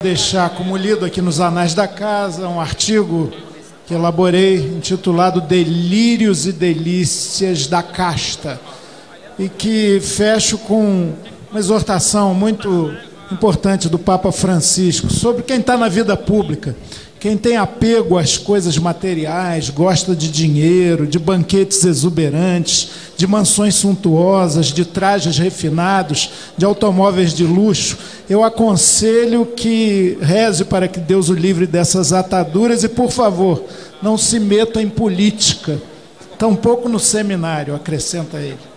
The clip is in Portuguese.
deixar como lido aqui nos Anais da Casa um artigo que elaborei, intitulado Delírios e Delícias da Casta, e que fecho com uma exortação muito importante do Papa Francisco sobre quem está na vida pública, quem tem apego às coisas materiais, gosta de dinheiro, de banquetes exuberantes, de mansões suntuosas, de trajes refinados, de automóveis de luxo. Eu aconselho que reze para que Deus o livre dessas ataduras e, por favor, não se meta em política, tampouco no seminário, acrescenta ele.